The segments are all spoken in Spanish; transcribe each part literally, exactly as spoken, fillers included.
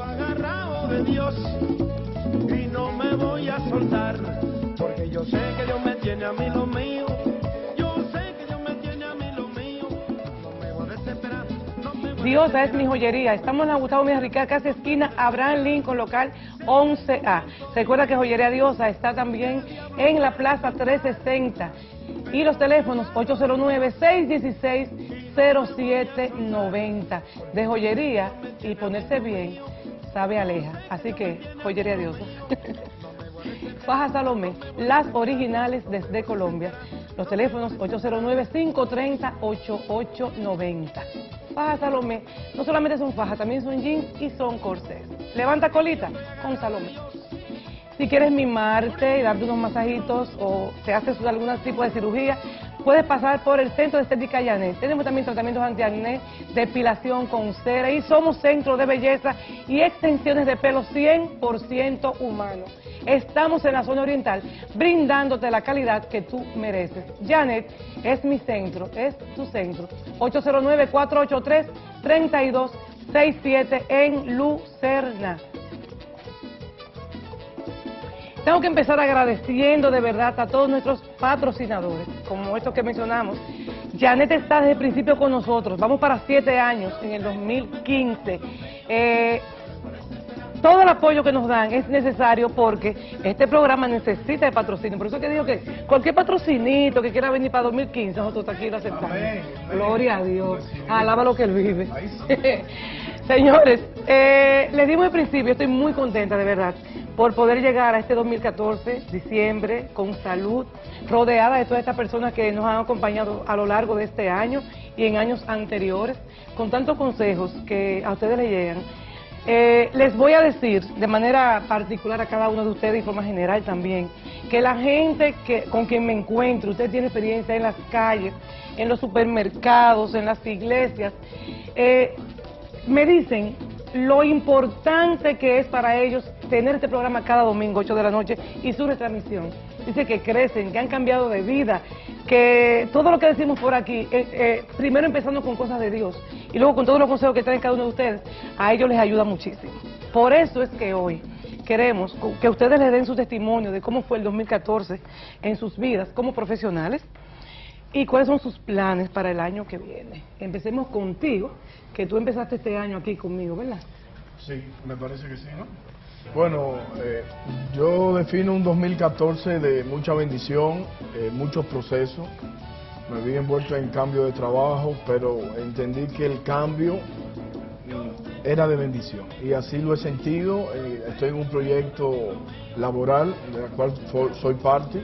Agarrado de Dios y no me voy a soltar, porque yo sé que Dios me tiene a mí lo mío. Yo sé que Dios me tiene a mí lo mío. No me voy a desesperar. No me voy Diosa es mi joyería. Estamos en la Gustavo Mejía Ricard, casi esquina Abraham Lincoln, local once A. Recuerda que Joyería Diosa está también en la Plaza trescientos sesenta. Y los teléfonos ocho cero nueve, seis uno seis, cero siete nueve cero. De joyería y ponerse bien, sabe aleja. Así que, Joyería Diosa. Faja Salomé, las originales desde Colombia. Los teléfonos ocho cero nueve, cinco tres cero, ocho ocho nueve cero. Faja Salomé, no solamente son fajas, también son jeans y son corsés. Levanta colita con Salomé. Si quieres mimarte y darte unos masajitos o te haces algún tipo de cirugía, puedes pasar por el Centro de Estética Janet. Tenemos también tratamientos antiacné, depilación con cera y somos centro de belleza y extensiones de pelo cien por ciento humano. Estamos en la zona oriental brindándote la calidad que tú mereces. Janet es mi centro, es tu centro. ocho cero nueve, cuatro ocho tres, tres dos seis siete en Lucerna. Tengo que empezar agradeciendo de verdad a todos nuestros patrocinadores, como estos que mencionamos. Janet está desde el principio con nosotros, vamos para siete años en el dos mil quince. Eh, todo el apoyo que nos dan es necesario porque este programa necesita de patrocinio. Por eso que digo que cualquier patrocinito que quiera venir para dos mil quince, nosotros aquí lo aceptamos. Amén, amén. Gloria a Dios, alaba lo que Él vive. Señores, eh, les dimos al principio, estoy muy contenta de verdad por poder llegar a este dos mil catorce, diciembre, con salud, rodeada de todas estas personas que nos han acompañado a lo largo de este año y en años anteriores, con tantos consejos que a ustedes les llegan. Eh, les voy a decir de manera particular a cada uno de ustedes y forma general también, que la gente que, con quien me encuentro, usted tiene experiencia en las calles, en los supermercados, en las iglesias, eh, me dicen lo importante que es para ellos tener este programa cada domingo, ocho de la noche, y su retransmisión. Dice que crecen, que han cambiado de vida, que todo lo que decimos por aquí, eh, eh, primero empezando con cosas de Dios, y luego con todos los consejos que traen cada uno de ustedes, a ellos les ayuda muchísimo. Por eso es que hoy queremos que ustedes les den su testimonio de cómo fue el dos mil catorce en sus vidas como profesionales, y cuáles son sus planes para el año que viene. Empecemos contigo, que tú empezaste este año aquí conmigo, ¿verdad? Sí, me parece que sí, ¿no? Bueno, eh, yo defino un dos mil catorce de mucha bendición, eh, muchos procesos. Me vi envuelto en cambio de trabajo, pero entendí que el cambio mm, era de bendición. Y así lo he sentido. Eh, estoy en un proyecto laboral, del cual soy parte,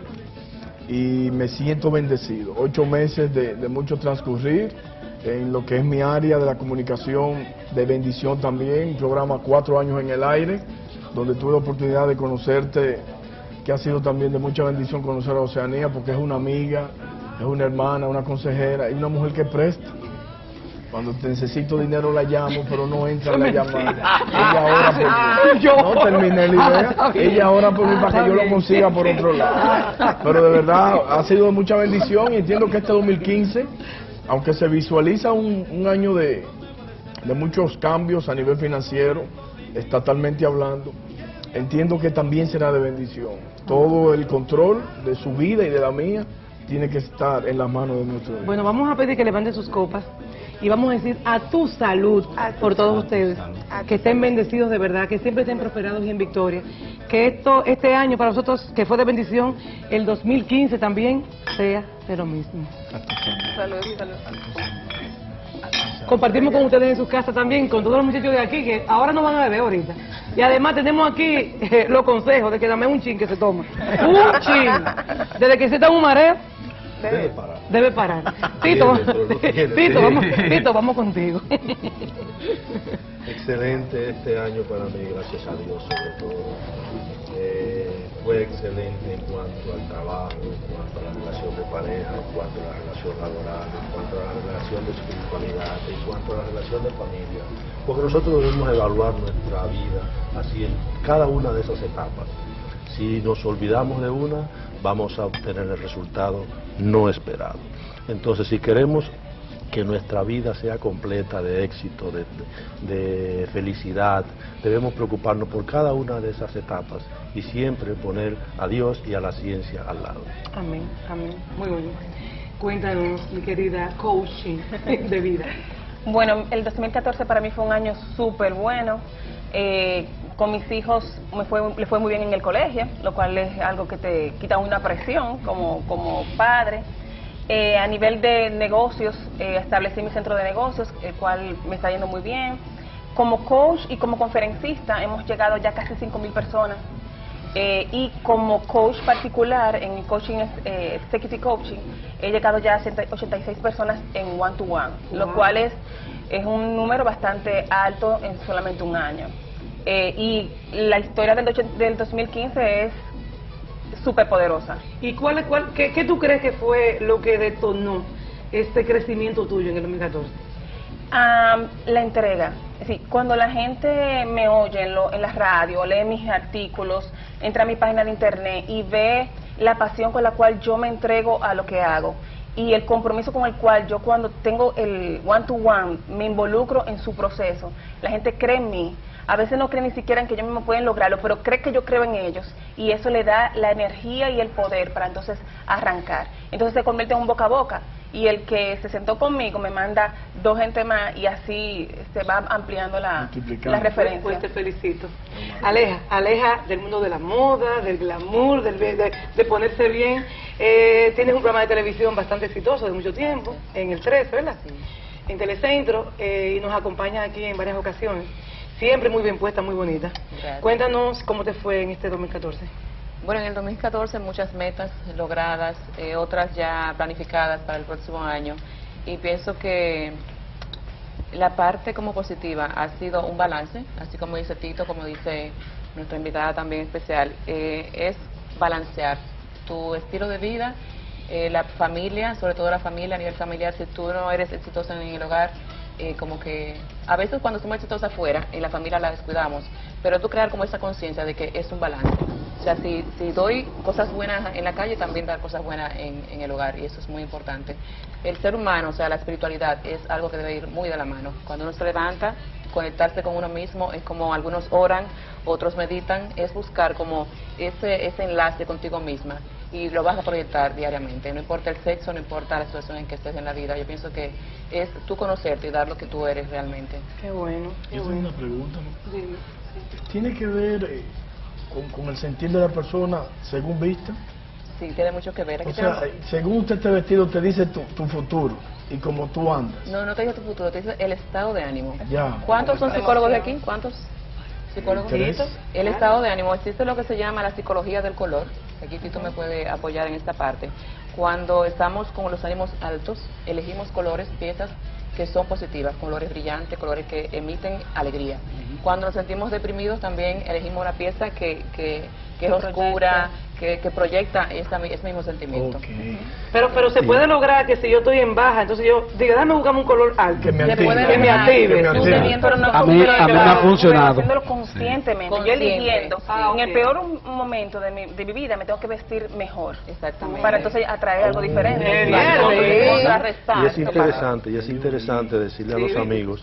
y me siento bendecido. Ocho meses de, de mucho transcurrir en lo que es mi área de la comunicación, de bendición también, un programa cuatro años en el aire, donde tuve la oportunidad de conocerte, que ha sido también de mucha bendición conocer a Oceanía, porque es una amiga, es una hermana, una consejera, y una mujer que presta. Cuando te necesito dinero la llamo, pero no entra la llamada. Ella ora por mí. No terminé la idea. Ella ora por mí para que yo lo consiga por otro lado. Pero de verdad ha sido de mucha bendición, y entiendo que este dos mil quince, aunque se visualiza un, un año de, de muchos cambios a nivel financiero, estatalmente hablando, entiendo que también será de bendición. Todo el control de su vida y de la mía tiene que estar en las manos de nuestro Dios. Bueno, vamos a pedir que levanten sus copas y vamos a decir a tu salud por todos ustedes, que estén bendecidos de verdad, que siempre estén prosperados y en victoria, que esto, este año para nosotros que fue de bendición, el dos mil quince también sea de lo mismo. Salud, salud. Compartimos con ustedes en sus casas también, con todos los muchachos de aquí, que ahora no van a beber ahorita. Y además tenemos aquí eh, los consejos de que dame un chin que se toma. Un chin. Desde que se está un mareo, debe parar. Debe parar. Tito, Tito, vamos, Tito, vamos contigo. Excelente este año para mí, gracias a Dios sobre todo. Eh, fue excelente en cuanto al trabajo, en cuanto a la relación de pareja, en cuanto a la relación laboral, en cuanto a la relación de espiritualidad, en cuanto a la relación de familia. Porque nosotros debemos evaluar nuestra vida así en cada una de esas etapas. Si nos olvidamos de una, vamos a obtener el resultado no esperado. Entonces, si queremos que nuestra vida sea completa de éxito, de, de, de felicidad. Debemos preocuparnos por cada una de esas etapas y siempre poner a Dios y a la ciencia al lado. Amén, amén. Muy bueno. Cuéntanos, mi querida coaching de vida. Bueno, el dos mil catorce para mí fue un año súper bueno. Eh, con mis hijos me fue, le fue muy bien en el colegio, lo cual es algo que te quita una presión como, como padre. Eh, a nivel de negocios, eh, establecí mi centro de negocios, el cual me está yendo muy bien. Como coach y como conferencista hemos llegado ya casi cinco mil personas. Eh, y como coach particular en coaching, eh, executive coaching, he llegado ya a ochenta y seis personas en one to one, wow. Lo cual es, es un número bastante alto en solamente un año. Eh, y la historia del, del dos mil quince es súper poderosa. ¿Y cuál, cuál, qué, qué tú crees que fue lo que detonó este crecimiento tuyo en el dos mil catorce? Um, la entrega. Sí, cuando la gente me oye en, lo, en la radio, lee mis artículos, entra a mi página de internet y ve la pasión con la cual yo me entrego a lo que hago y el compromiso con el cual yo cuando tengo el one to one me involucro en su proceso, la gente cree en mí. A veces no cree ni siquiera en que ellos mismos pueden lograrlo, pero cree que yo creo en ellos y eso le da la energía y el poder para entonces arrancar. Entonces se convierte en un boca a boca y el que se sentó conmigo me manda dos gente más y así se va ampliando la, la referencia. Pues te felicito. Aleja, aleja del mundo de la moda, del glamour, del, de, de ponerse bien. Eh, tienes un programa de televisión bastante exitoso de mucho tiempo, en el trece, ¿verdad? Sí. En Telecentro, eh, y nos acompaña aquí en varias ocasiones. Siempre muy bien puesta, muy bonita. Gracias. Cuéntanos cómo te fue en este dos mil catorce. Bueno, en el dos mil catorce muchas metas logradas, eh, otras ya planificadas para el próximo año. Y pienso que la parte como positiva ha sido un balance, así como dice Tito, como dice nuestra invitada también especial, eh, es balancear tu estilo de vida, eh, la familia, sobre todo la familia a nivel familiar. Si tú no eres exitosa en el hogar, Eh, como que a veces cuando somos exitosos afuera, en la familia la descuidamos, pero tú crear como esa conciencia de que es un balance. O sea, si, si doy cosas buenas en la calle, también dar cosas buenas en, en el hogar, y eso es muy importante. El ser humano, o sea, la espiritualidad es algo que debe ir muy de la mano. Cuando uno se levanta, conectarse con uno mismo, es como algunos oran, otros meditan, es buscar como ese, ese enlace contigo misma. Y lo vas a proyectar diariamente, no importa el sexo, no importa la situación en que estés en la vida. Yo pienso que es tú conocerte y dar lo que tú eres realmente. Qué bueno. Qué Yo bueno. tengo una pregunta, ¿no? Sí. ¿Tiene que ver eh, con, con el sentir de la persona según vista? Sí, tiene mucho que ver. Aquí O sea, tenemos... según usted esté vestido, te dice tu, tu futuro y cómo tú andas. No, no te dice tu futuro, te dice el estado de ánimo. Ya. ¿Cuántos son psicólogos de aquí? ¿Cuántos psicólogos? Tres. El estado de ánimo, existe lo que se llama la psicología del color. Aquí Tito me puede apoyar en esta parte. Cuando estamos con los ánimos altos, elegimos colores, piezas que son positivas, colores brillantes, colores que emiten alegría. Cuando nos sentimos deprimidos, también elegimos una pieza que, que, que es oscura, que, que proyecta esa, ese mismo sentimiento. Okay. Pero pero se Sí. puede lograr que si yo estoy en baja, entonces yo diga, déjame buscarme un color alto. Que me Se active. puede Que me lograr. active. Que me Tú active. teniendo, pero no, A mí- pero a mí yo me ha hago- funcionado. haciéndolo conscientemente, yo Consciente. eligiendo. Ah, En ok. el peor momento de mi, de mi vida me tengo que vestir mejor. Exactamente. Para entonces atraer algo diferente. Bien, Para bien. contrarrestar. Y es interesante, y es interesante decirle a los Sí. amigos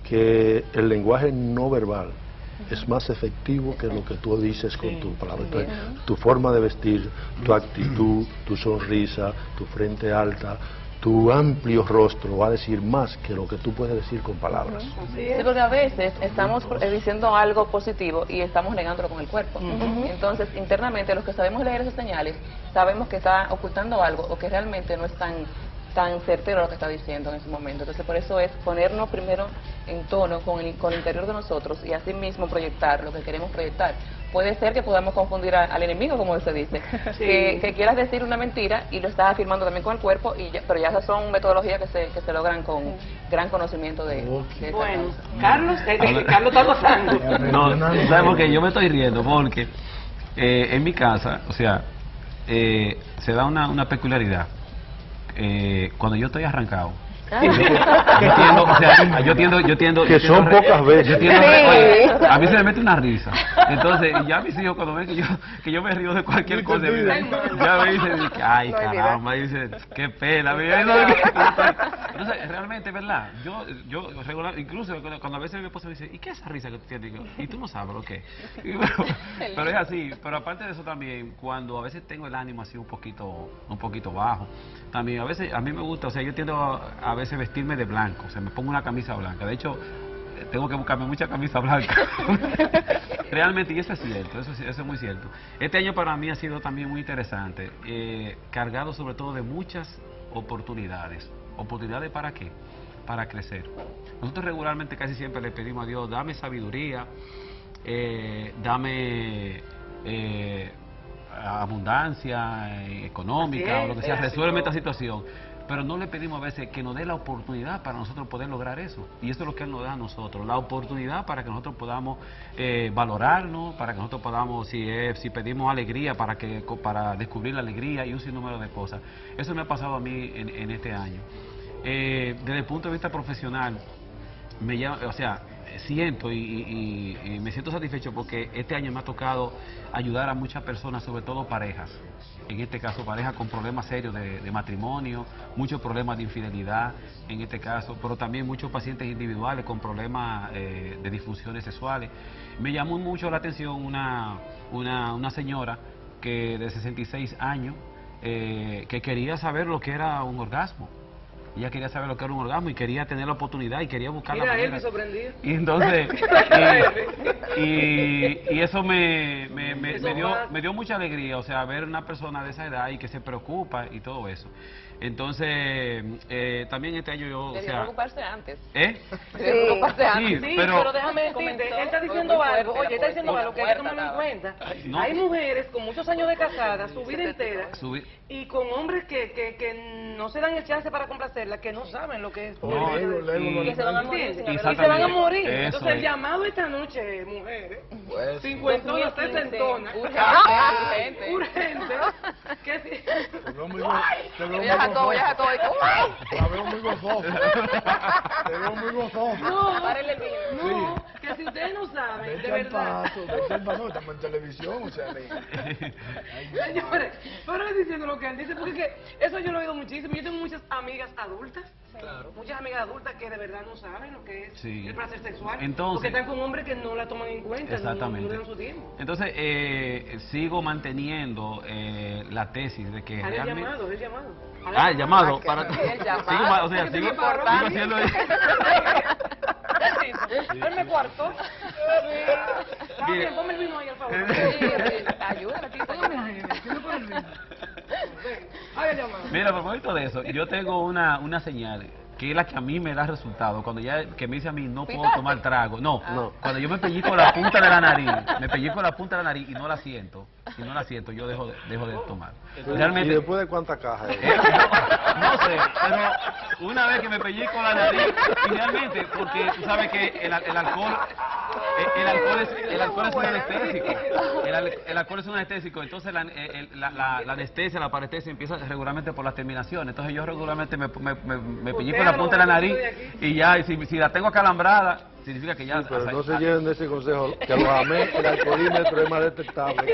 que el lenguaje no verbal es más efectivo que lo que tú dices con tu palabra. Entonces, tu forma de vestir, tu actitud, tu sonrisa, tu frente alta, tu amplio rostro va a decir más que lo que tú puedes decir con palabras. Sí, porque a veces estamos eh, diciendo algo positivo y estamos negándolo con el cuerpo. Entonces, internamente, los que sabemos leer esas señales, sabemos que está ocultando algo o que realmente no es tan tan certero lo que está diciendo en ese momento. Entonces, por eso es ponernos primero en tono con el, con el interior de nosotros y así mismo proyectar lo que queremos proyectar. Puede ser que podamos confundir a, al enemigo, como se dice, Sí. que, que quieras decir una mentira y lo estás afirmando también con el cuerpo, y ya, pero ya esas son metodologías que se, que se logran con gran conocimiento de, Ok. de esa Bueno, causa. Carlos, eh, eh, Carlos está gozando. No, ¿sabes por qué? Yo me estoy riendo porque eh, en mi casa, o sea, eh, se da una, una peculiaridad. Eh, cuando yo estoy arrancado, Yo tiendo, o sea, yo tiendo, yo tiendo, Que yo tiendo son re- pocas veces. yo tiendo Sí. re- oye, a mí se me mete una risa. Entonces, ya mis hijos cuando ven que yo, que yo me río de cualquier cosa, me dicen, ya me dicen, ay, caramba, y dicen, qué pena. mira, eso- Entonces, realmente, ¿verdad? Yo, yo regular, incluso cuando, cuando a veces mi esposa me dice, ¿y qué es esa risa que tú tienes? Digo, y tú no sabes lo que es. Y bueno, pero es así. Pero aparte de eso también, cuando a veces tengo el ánimo así un poquito, un poquito bajo, también a veces, a mí me gusta, o sea, yo tiendo a, a veces vestirme de blanco, o sea, me pongo una camisa blanca. De hecho, eh, tengo que buscarme mucha camisa blanca. Realmente, y eso es cierto, eso, es- eso es muy cierto. Este año para mí ha sido también muy interesante, eh, cargado sobre todo de muchas oportunidades. ¿Oportunidades para qué? Para crecer. Nosotros regularmente casi siempre le pedimos a Dios, dame sabiduría, eh, dame eh, abundancia eh, económica Así es, o lo que sea, es así. resuelve esta situación. Pero no le pedimos a veces que nos dé la oportunidad para nosotros poder lograr eso. Y eso es lo que Él nos da a nosotros, la oportunidad para que nosotros podamos eh, valorarnos, para que nosotros podamos, si es, si pedimos alegría, para que para descubrir la alegría y un sinnúmero de cosas. Eso me ha pasado a mí en, en este año. Eh, desde el punto de vista profesional, me llama, o sea, siento y, y- y me siento satisfecho porque este año me ha tocado ayudar a muchas personas, sobre todo parejas, en este caso parejas con problemas serios de, de matrimonio, muchos problemas de infidelidad en este caso, pero también muchos pacientes individuales con problemas eh, de disfunciones sexuales. Me llamó mucho la atención una, una, una señora que de sesenta y seis años eh, que quería saber lo que era un orgasmo. Ella quería saber lo que era un orgasmo y quería tener la oportunidad y quería buscar la Mira, manera. Elvis sorprendido. Y entonces, y, y- y eso me, me, me- Eso me dio, pasa. me dio mucha alegría, o sea, ver una persona de esa edad y que se preocupa y todo eso. Entonces, eh, también este año yo, o Debió sea, preocuparse antes. ¿eh? Debió preocuparse antes. Sí, pero- pero, déjame decirte, Comentó, él está fue diciendo muy algo, fuerte oye, la está diciendo poesía, algo que hay que muerta tomarlo en estaba. cuenta. no. Hay mujeres con muchos años de casadas, su vida entera, Subir- y con hombres que, que, que no se dan el chance para complacerla, que no saben lo que es. No, El ego, el ego, y- Que se van a morir ¿Entiendes? sin Y haber se Exactamente. van a morir. Eso Entonces el es. llamado esta noche, mujeres, Pues, cincuentona, dos mil quince, sesentona, Urgente, urgente. urgente, que si... te veo muy go- te veo muy Oye, Jacobo, oye, gozoso. Jacobo, y como, ¡ay! La veo muy gozoso. Te veo muy gozoso. No, Párele el vino. no, que si ustedes no saben, de Vete al verdad. paso, vete al paso, estamos en televisión, o sea, ni- Señores, pero es diciendo lo que él dice, porque es que eso yo lo he oído muchísimo. Yo tengo muchas amigas adultas, muchas amigas adultas que de verdad no saben lo que es Sí. el placer sexual, Entonces- porque están con hombres que no la toman en cuenta, no- no, Exactamente. no le dan su tiempo. Entonces, eh, sigo manteniendo eh, la tesis de que Haz el realmente... llamado, el llamado. Haz Ah, el llamado. Ah, Para... que- el llamado. Sigo, ma- o sea, Es que sigo, te preparó. sigo haciendo... Él me cuartó. Está Mire. bien, ponme el mismo ahí, al favor. Sí, ayúdala, tita. Póngame ahí, que me pone el mismo. Ven, haz el llamado. Mira, a propósito de eso, yo tengo una, una señal que es la que a mí me da resultado. Cuando ya, que me dice a mí, no puedo ¿Pitaste? tomar trago. No, Ah. no. Cuando yo me pellizco la punta de la nariz, me pellizco la punta de la nariz y no la siento, y no la siento, yo dejo de, dejo de tomar. ¿Y Realmente, después de cuántas cajas? eh, no, no sé, pero una vez que me pellizco la nariz, y realmente, porque tú sabes que el, el alcohol, el, el alcohol es, el alcohol es un anestésico, el, al- el alcohol es un anestésico, entonces la, el- la, la, la anestesia, la parestesia empieza regularmente por las terminaciones, entonces yo regularmente me, me, me, me pellizco la punta de la nariz y ya, y si, si la tengo acalambrada, significa que ya... Pero no se hasta- lleven de ese consejo, que a los amén el alcoholímetro es más detectable.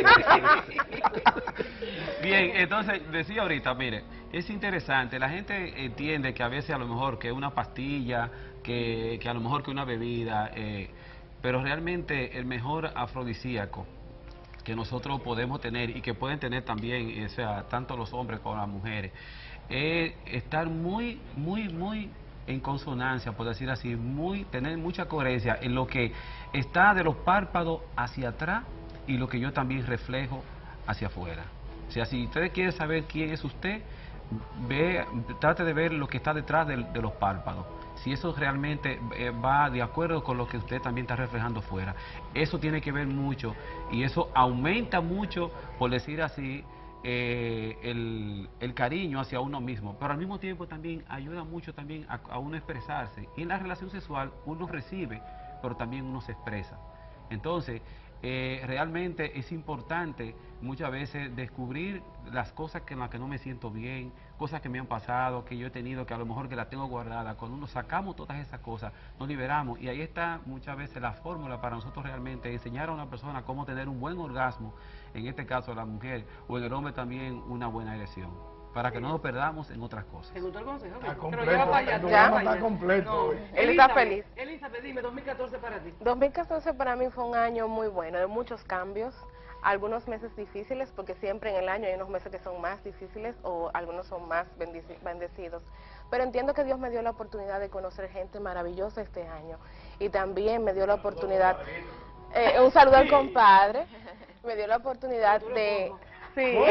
Bien, entonces decía ahorita, mire, es interesante, la gente entiende que a veces a lo mejor que una pastilla, que, que a lo mejor que una bebida, eh, pero realmente el mejor afrodisíaco que nosotros podemos tener y que pueden tener también, o sea, tanto los hombres como las mujeres, es estar muy, muy, muy en consonancia, por decir así, muy tener mucha coherencia en lo que está de los párpados hacia atrás y lo que yo también reflejo hacia afuera. O sea, si ustedes quieren saber quién es usted, ve, trate de ver lo que está detrás de, de los párpados. Si eso realmente eh, va de acuerdo con lo que usted también está reflejando fuera. Eso tiene que ver mucho y eso aumenta mucho, por decir así, eh, el, el cariño hacia uno mismo. Pero al mismo tiempo también ayuda mucho también a, a uno expresarse. Y en la relación sexual uno recibe, pero también uno se expresa. Entonces, eh, realmente es importante muchas veces descubrir las cosas que en las que no me siento bien, cosas que me han pasado, que yo he tenido, que a lo mejor que las tengo guardadas. Cuando uno sacamos todas esas cosas, nos liberamos, y ahí está muchas veces la fórmula para nosotros realmente enseñar a una persona cómo tener un buen orgasmo, en este caso la mujer, o en el hombre también una buena erección, para que no nos perdamos en otras cosas. ¿Te gustó el consejo? Está Pero completo, lleva para allá, el tú programa lleva para está allá. completo No. hoy. Él está feliz. Elizabeth, dime, dos mil catorce para ti. dos mil catorce para mí fue un año muy bueno, de muchos cambios, algunos meses difíciles, porque siempre en el año hay unos meses que son más difíciles o algunos son más bendici- bendecidos. Pero entiendo que Dios me dio la oportunidad de conocer gente maravillosa este año, y también me dio la oportunidad, eh, un saludo al compadre, me dio la oportunidad de... Sí, no,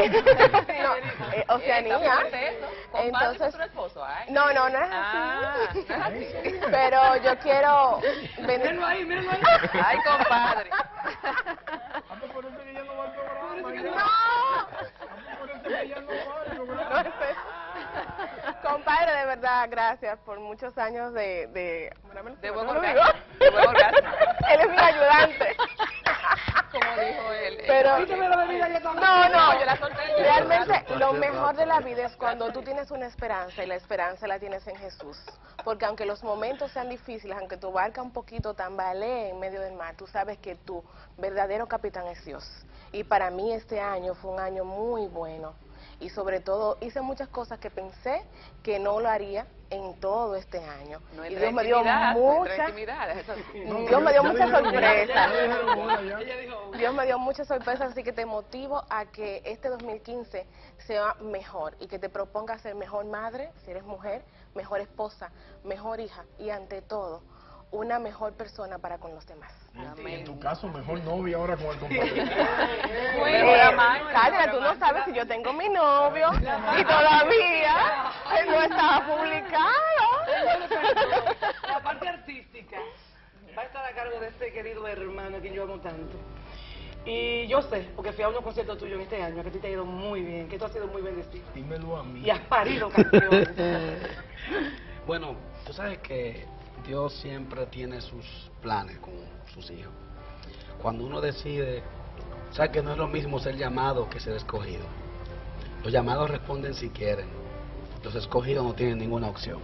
eh, Oceanía. Entonces, no, no, no es así. Ah, no es así. Pero yo quiero... Mírenlo ahí, mírenlo ahí. Ay, compadre. Ah, pues por eso que ya no va al programa. ya. No. Ah, pues por eso que ya no va al programa. No es eso. Compadre, de verdad, gracias por muchos años de... De, De buen ¿no lo orgasmo. digo? De buen orgasmo. Él es mi ayudante. Como dijo él. Pero... Quítame la bebida ya también. No, no, yo la solté. realmente lo mejor de la vida es cuando tú tienes una esperanza, y la esperanza la tienes en Jesús. Porque aunque los momentos sean difíciles, aunque tu barca un poquito tambalee en medio del mar, tú sabes que tu verdadero capitán es Dios. Y para mí este año fue un año muy bueno. Y sobre todo hice muchas cosas que pensé que no lo haría en todo este año. No y entra Dios me dio intimidad, no entra muchas... intimidad, eso sí. Dios me dio Ya muchas dijeron una, sorpresas. ya dijeron una, ya. Ella dijo, Dios me dio muchas sorpresas, así que te motivo a que este dos mil quince sea mejor, y que te propongas ser mejor madre, si eres mujer, mejor esposa, mejor hija, y ante todo, una mejor persona para con los demás. Y en tu caso, mejor novia ahora con el compadre. Eh, Carla, tú no sabes si yo tengo mi novio y todavía él no está publicado. la parte artística va a estar a cargo de este querido hermano a quien yo amo tanto. Y yo sé, porque fui a unos conciertos tuyos en este año, que a ti te ha ido muy bien, que tú has sido muy bendecido. Dímelo a mí. Y has parido canciones. Bueno, tú sabes que Dios siempre tiene sus planes con sus hijos. Cuando uno decide, sabes que no es lo mismo ser llamado que ser escogido. Los llamados responden si quieren, los escogidos no tienen ninguna opción.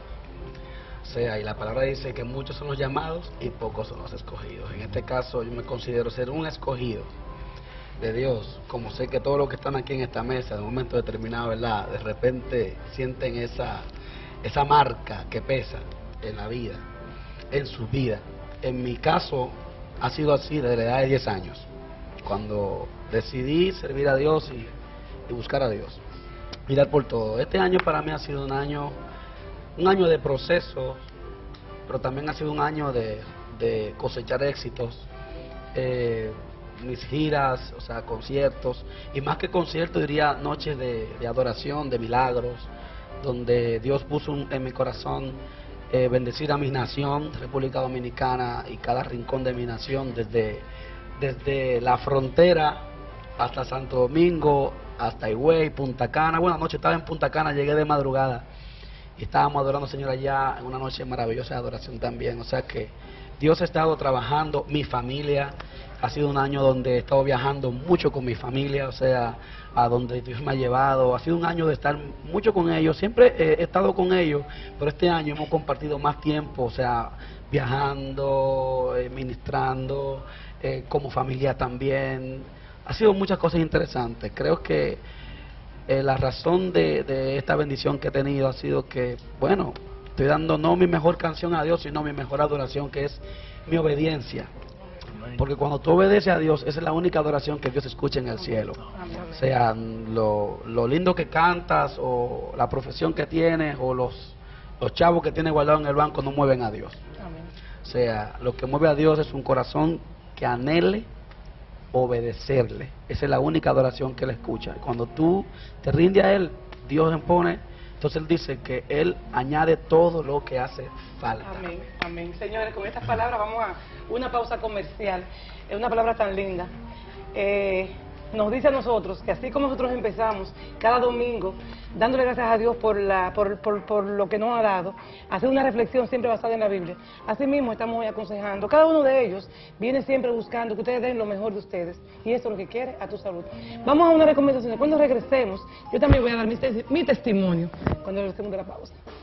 O sea, y la palabra dice que muchos son los llamados y pocos son los escogidos. En este caso yo me considero ser un escogido de Dios, como sé que todos los que están aquí en esta mesa, en un momento determinado, ¿verdad?, de repente sienten esa, esa marca que pesa en la vida, en su vida. En mi caso ha sido así desde la edad de diez años, cuando decidí servir a Dios y, y buscar a Dios, mirar por todo. Este año para mí ha sido un año, un año de procesos, pero también ha sido un año de, de cosechar éxitos. Eh, mis giras, o sea, conciertos, y más que conciertos diría noches de, de adoración, de milagros, donde Dios puso un, en mi corazón eh, bendecir a mi nación, República Dominicana, y cada rincón de mi nación, desde, desde la frontera hasta Santo Domingo, hasta Higüey, Punta Cana. Bueno, anoche estaba en Punta Cana, llegué de madrugada y estábamos adorando al Señor allá en una noche maravillosa de adoración también. O sea que Dios ha estado trabajando, mi familia, ha sido un año donde he estado viajando mucho con mi familia, o sea, a donde Dios me ha llevado. Ha sido un año de estar mucho con ellos, siempre he estado con ellos, pero este año hemos compartido más tiempo, o sea, viajando, eh, ministrando, eh, como familia también. Ha sido muchas cosas interesantes. Creo que eh, la razón de, de esta bendición que he tenido ha sido que, bueno, estoy dando no mi mejor canción a Dios, sino mi mejor adoración, que es mi obediencia. Porque cuando tú obedeces a Dios, esa es la única adoración que Dios escucha en el cielo. O sea, lo, lo lindo que cantas, o la profesión que tienes, o los, los chavos que tienes guardados en el banco no mueven a Dios. O sea, lo que mueve a Dios es un corazón que anhele obedecerle. Esa es la única adoración que Él escucha. Cuando tú te rindes a Él, Dios impone. Entonces Él dice que Él añade todo lo que hace falta. Amén, amén. Señores, con estas palabras vamos a una pausa comercial. Es una palabra tan linda. Eh, nos dice a nosotros que así como nosotros empezamos cada domingo dándole gracias a Dios por, la, por, por, por lo que nos ha dado, hacer una reflexión siempre basada en la Biblia, así mismo estamos hoy aconsejando. Cada uno de ellos viene siempre buscando que ustedes den lo mejor de ustedes, y eso es lo que quiere a tu salud. Vamos a una recomendación. Cuando regresemos, yo también voy a dar mi, mi testimonio cuando regresemos de la pausa.